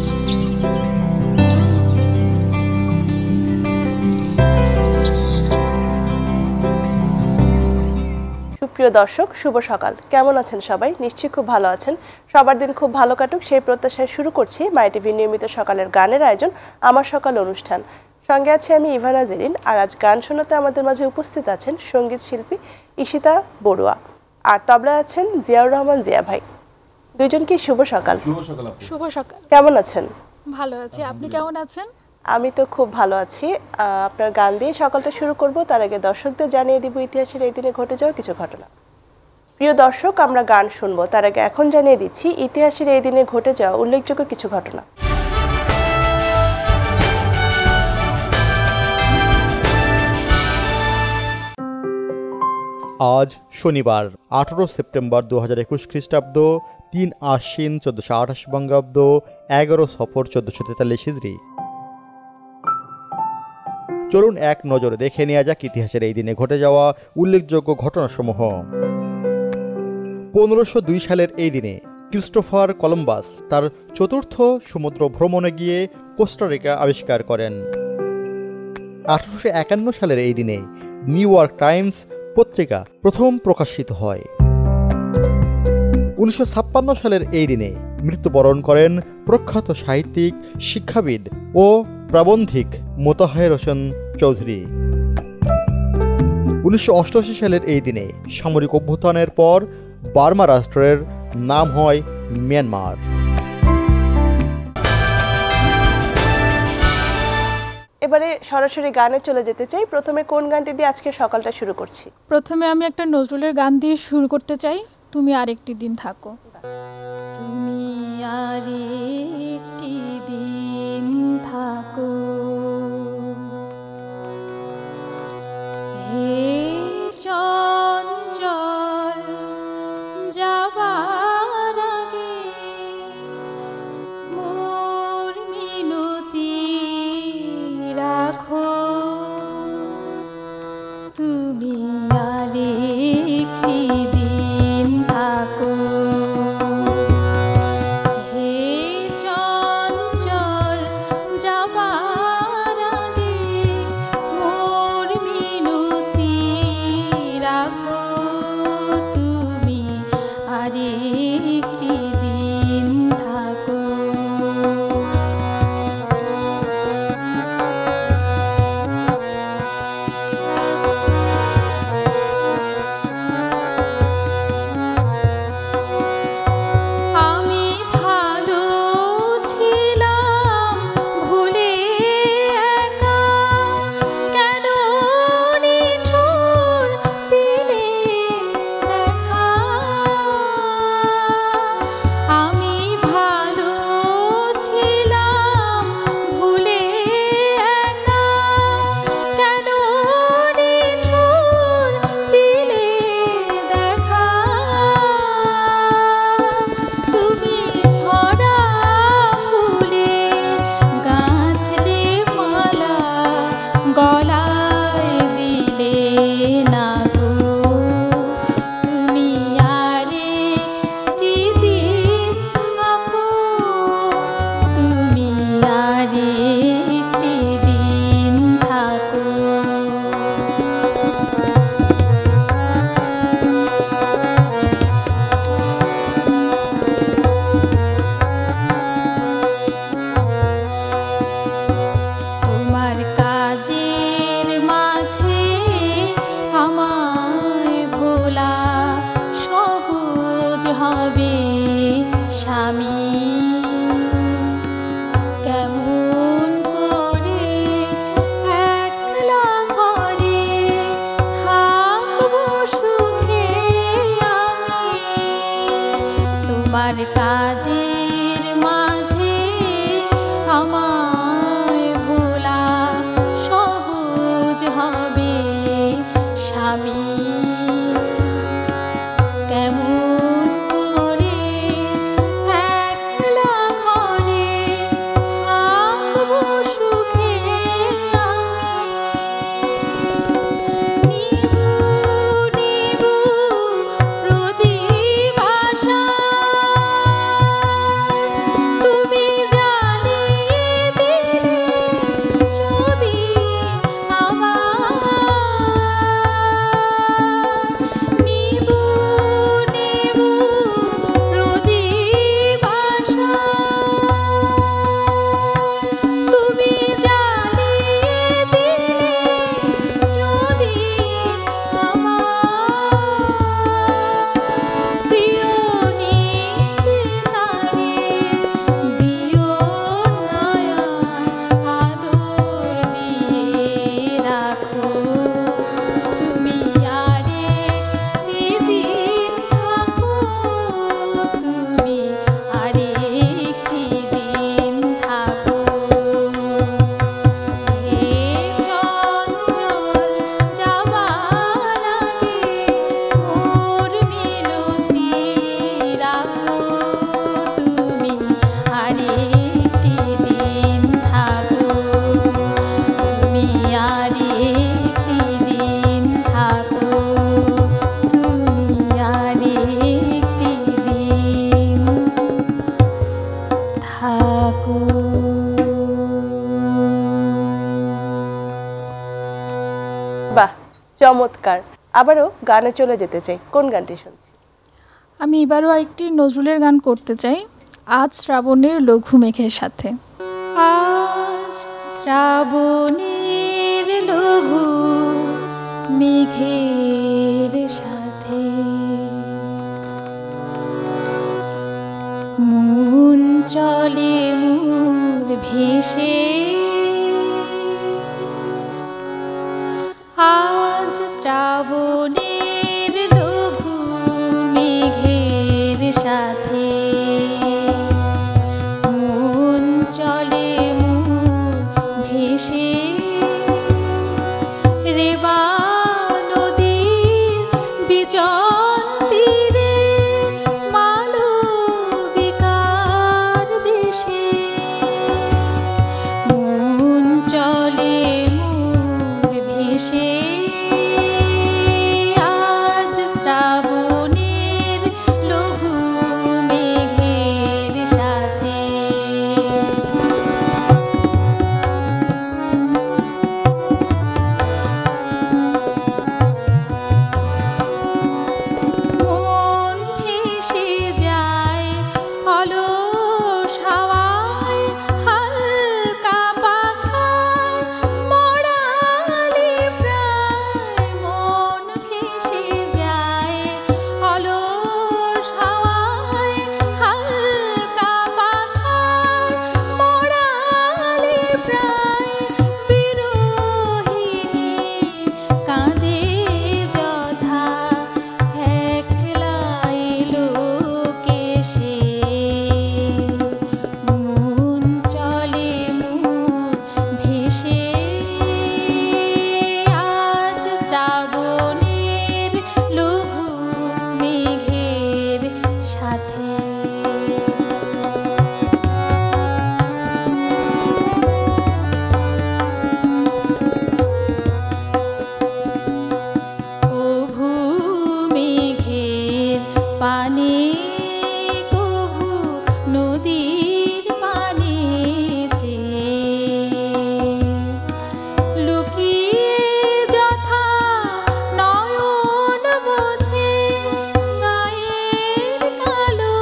প্রিয় দর্শক, শুভ সকাল। কেমন আছেন সবাই? নিশ্চয়ই খুব ভালো আছেন। সবার দিন খুব ভালো কাটুক সেই প্রত্যাশায় শুরু করছি মাই টিভি নিয়মিত সকালের গানের আয়োজন আমার সকাল অনুষ্ঠান। সঙ্গে আছি আমি ইভানা জেরিন। আর আজ গান শোনাতে আমাদের মাঝে উপস্থিত আছেন সঙ্গীত শিল্পী ঈশিতা বড়ুয়া, আর তবলায় আছেন জিয়াউর রহমান জিয়া ভাই। দুইজনকে শুভ সকাল। শুভ সকাল। কেমন আছেন? ভালো আছি, আপনি কেমন আছেন? আমি তো খুব ভালো আছি। আপনার গান দিয়ে সকালটা শুরু করব, তার আগে দর্শকদের জানিয়ে দিব ইতিহাসের এই দিনে ঘটে যাওয়া কিছু ঘটনা। প্রিয় দর্শক, আমরা গান শুনবো, তার আগে এখন জানিয়ে দিচ্ছি ইতিহাসের এই দিনে ঘটে যাওয়া উল্লেখযোগ্য কিছু ঘটনা। আজ শনিবার 18 সেপ্টেম্বর 2021 খ্রিস্টাব্দ, 3 আশ্বিন 1428 বঙ্গাব্দ, 11 সফর 1443 হিজরি। চলুন এক নজরে দেখে নেওয়া যাক ইতিহাসের এই দিনে ঘটে যাওয়া উল্লেখযোগ্য ঘটনাসমূহ। 1502 সালের এই দিনে ক্রিস্টোফার কলম্বাস তার চতুর্থ সমুদ্র ভ্রমণে গিয়ে কোস্টারিকা আবিষ্কার করেন। 1851 সালের এই দিনে নিউ ইয়র্ক টাইমস পত্রিকা প্রথম প্রকাশিত হয়। 1956 সালের এই দিনে মৃত্যুবরণ করেন প্রখ্যাত সাহিত্যিক, শিক্ষাবিদ ও প্রাবন্ধিক মোতাহার হোসেন চৌধুরী। 1988 সালের এই দিনে সামরিক অভ্যুত্থানের পর বার্মা রাষ্ট্রের নাম হয় মিয়ানমার। এবারে সরাসরি গানে চলে যেতে চাই। প্রথমে কোন গানটি দিয়ে আজকে সকালটা শুরু করছি? প্রথমে আমি একটা নজরুলের গান দিয়ে শুরু করতে চাই, তুমি আরেকটি দিন থাকো। তুমি আরেকটি দিন থাকো, হে চঞ্চল যাবার আগে মোর মিনতি রাখো, তুমি আরেকটি দিন থাকো, হে থাকো। বাহ, চমৎকার। আবারও গানে চলে যেতে চাই, কোন গানটি শুনছি? আমি এবারও আরেকটি নজরুলের গান করতে চাই, আজ শ্রাবণের লঘু মেঘের সাথে। আজ শ্রাবণের লঘু মেঘের সাথে মন চলে মোর ভেসে, আজ শ্রাবণের লঘু মেঘের সাথে মন চলে মোর ভেসে, রেবা নদীর বিজন তীরে মালবিকার দেশে মন চলে মোর ভেসে, আজ শ্রাবণের লঘু মেঘের সাথে। মন ভেসে যায় অলস হাওয়ায়, হালকা পাখার মরালে প্রায় মন ভেসে যায় অলস হাওয়ায়, হালকা পাখার মরালে প্রায় বিরহিণী কাঁদে যথা, একলা এলো কেশে মন চলে মোর ভেসে, আজ শ্রাবণের লঘু মেঘের সাথে। কভু মেঘের পানে, কভু নদীর পানে চেয়ে লুকিয়ে যথা নয়ন বোঝে গায়ের কালো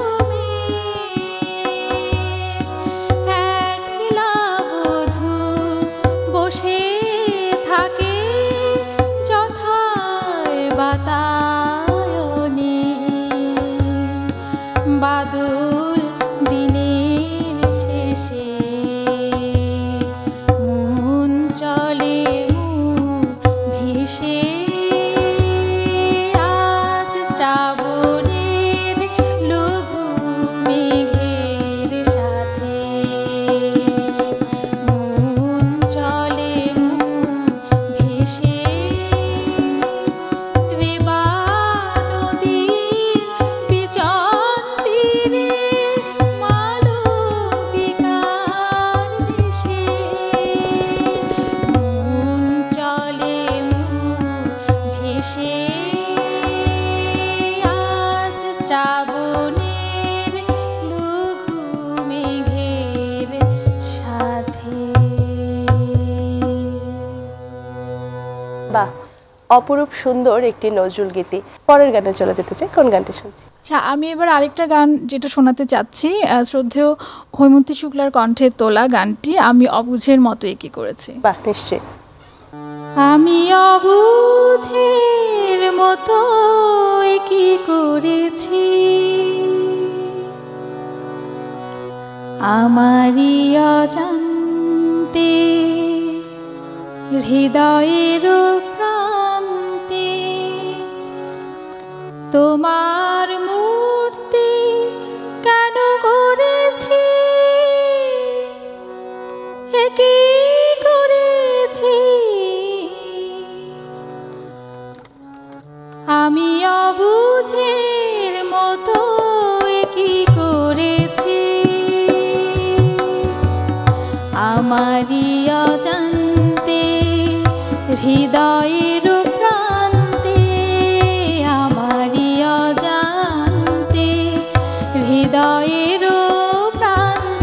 মেঘ, একলা বধূ বসে থাকে যথায় বাতায়নে, বাদল দিনের শেষে মন চলে মোর ভেসে, আজ শ্রাবণের লঘু মেঘের সাথে মন চলে মোর ভেসে, রেবা নদীর বিজন তীরে মালবিকার দেশে মন চলে মোর ভেসে, আজ শ্রাবণের লঘু মেঘের সাথে। বাহ, অপরূপ সুন্দর একটি নজরুল গীতি। পরের গানে চলে যেতে চাই, কোন গানটি শুনছি? আচ্ছা, আমি এবার আরেকটা গান যেটা শোনাতে চাচ্ছি, শ্রদ্ধেয় হৈমন্তী শুক্লার কণ্ঠে তোলা গানটি আমি অবুঝের মতো এঁকে করেছি। বাহ, নিশ্চয়ই। আমি অবুঝের মতো কি করেছি, আমারই অজান্তে হৃদয়ের প্রান্তে তোমার মূর্তি কেন করেছি, কি করেছি, আমি অবুঝের মতো কি করেছি, আমারই অজান্তে হৃদয়ের প্রান্তে, আমারই অজান্তে হৃদয়ের প্রান্তে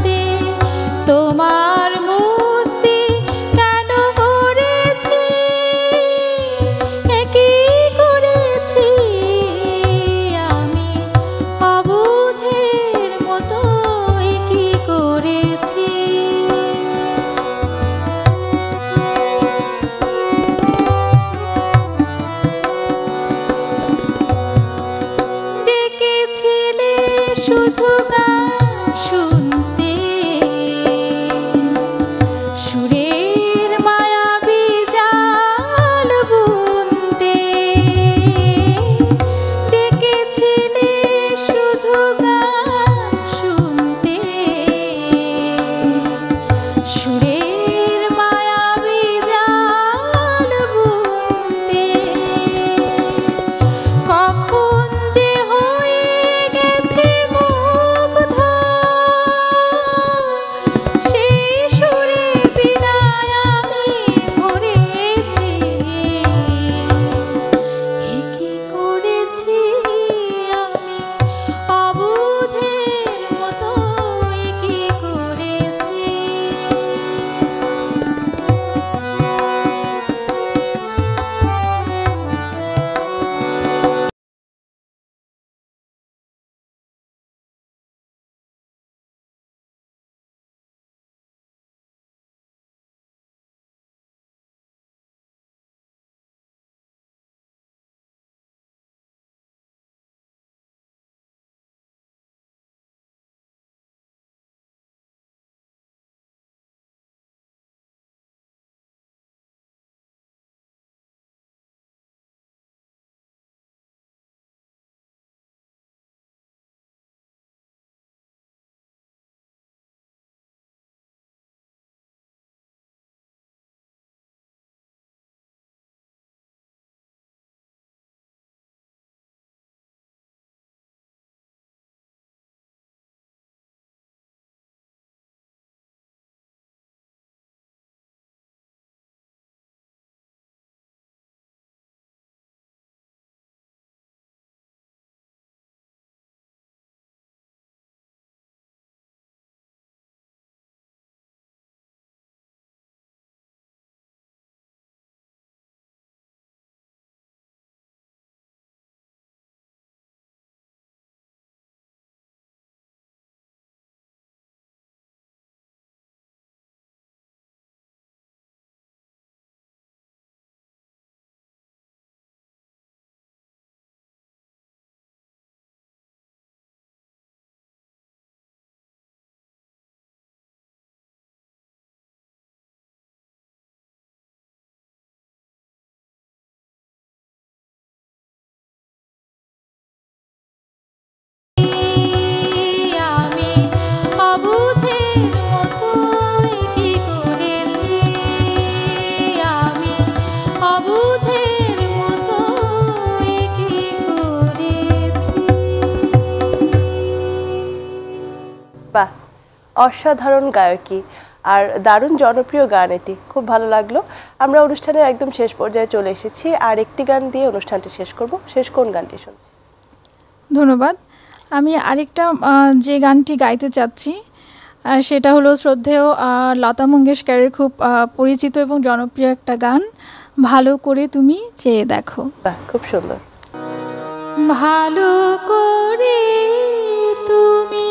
অসাধারণ গায়কী আর দারুণ জনপ্রিয় গান, এটি খুব ভালো লাগলো। আমরা অনুষ্ঠানের একদম শেষ পর্যায়ে চলে এসেছি, আর একটি গান দিয়ে অনুষ্ঠানটি শেষ করব। শেষ কোন গানটি শুনছি? ধন্যবাদ। আমি আরেকটা যে গানটি গাইতে চাচ্ছি সেটা হলো শ্রদ্ধেয় লতা মঙ্গেশকরের খুব পরিচিত এবং জনপ্রিয় একটা গান, ভালো করে তুমি চেয়ে দেখো। বাহ, খুব সুন্দর। ভালো করে তুমি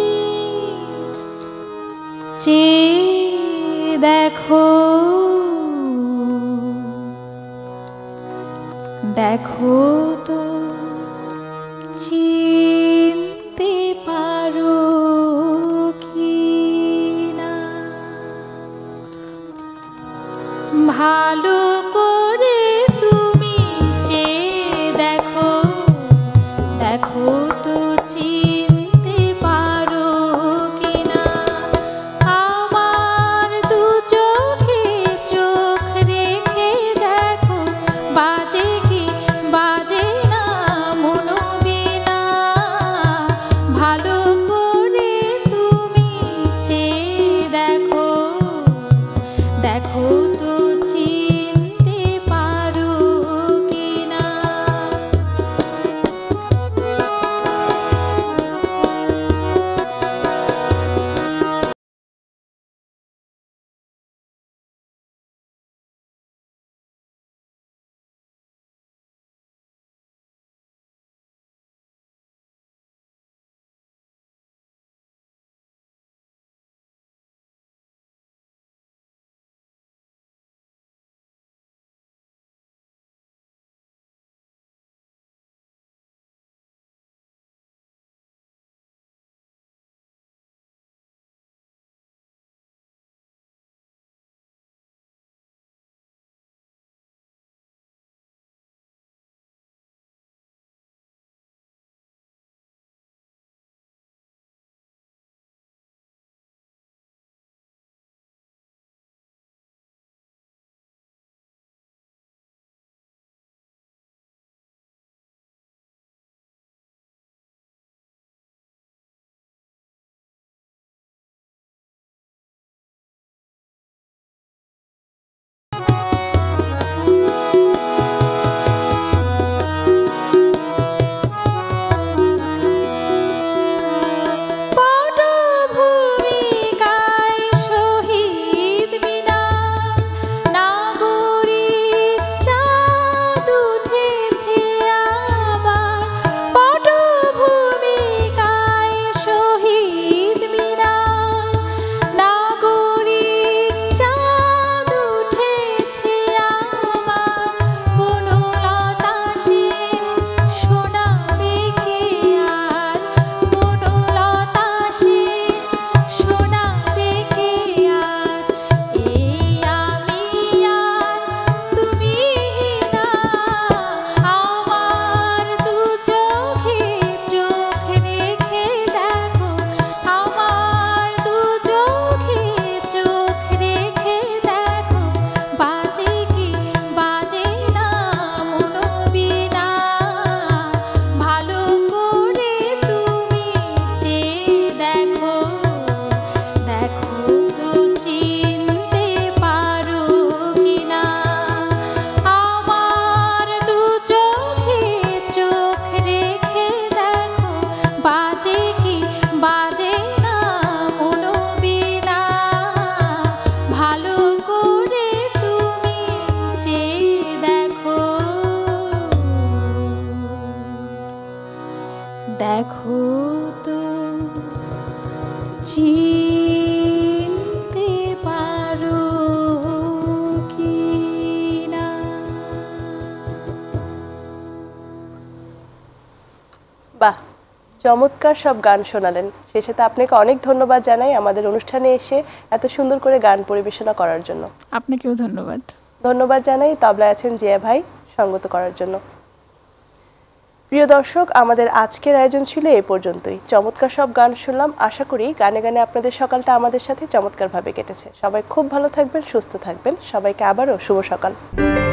চেয়ে দেখো, দেখো তো চিনতে পারো কি না, ভালো করে তুমি চেয়ে দেখো, দেখো তো চিনতে পারো কি না, আমার দু চোখে চোখ রেখে দেখো, বাজে কি বাজে না মনোবিনা, ভালো করে তুমি চেয়ে দেখো, দেখো তো চিনতে পারো কি না। দেখো তো চিনতে পারো কি না। বাহ, চমৎকার সব গান শোনালেন। সেই সাথে আপনাকে অনেক ধন্যবাদ জানাই আমাদের অনুষ্ঠানে এসে এত সুন্দর করে গান পরিবেশনা করার জন্য। আপনাকেও ধন্যবাদ। ধন্যবাদ জানাই তবলায় আছেন জিয়া ভাই সঙ্গত করার জন্য। প্রিয় দর্শক, আমাদের আজকের আয়োজন ছিল এ পর্যন্তই। চমৎকার সব গান শুনলাম। আশা করি গানে গানে আপনাদের সকালটা আমাদের সাথে চমৎকারভাবে কেটেছে। সবাই খুব ভালো থাকবেন, সুস্থ থাকবেন। সবাইকে আবারও শুভ সকাল।